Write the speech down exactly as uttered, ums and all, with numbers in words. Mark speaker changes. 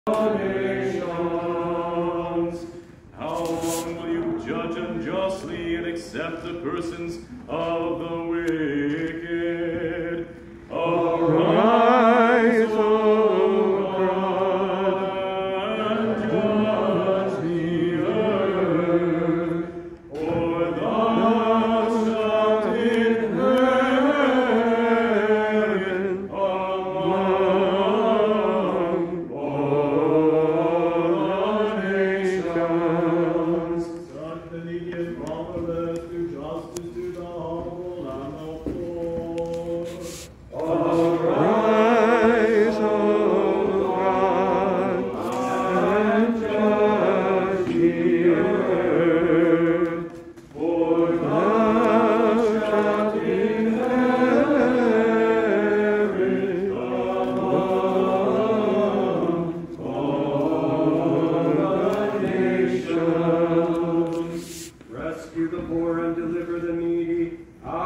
Speaker 1: nations. How long will you judge unjustly and accept the persons of the wicked? Arise, O God, and judge the earth, for thou shalt inherit among all the nations.
Speaker 2: Such the needy and fatherless, do justice to the humble and the poor.
Speaker 1: Arise, O God, and judge the earth, for thou shalt inherit among all the nations.
Speaker 2: Rescue the poor and deliver the needy out